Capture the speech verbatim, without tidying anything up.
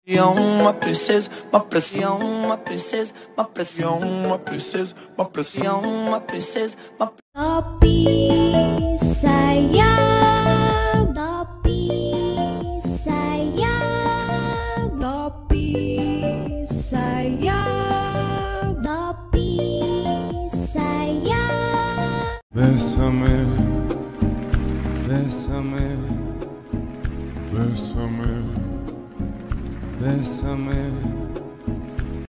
Uma princesa, uma pressão, uma princesa, uma pressão, uma princesa, uma pressão, uma princesa, uma Tapi sayang, tapi sayang, tapi sayang, tapi sayang. Bésame, bésame, bésame. Bésame.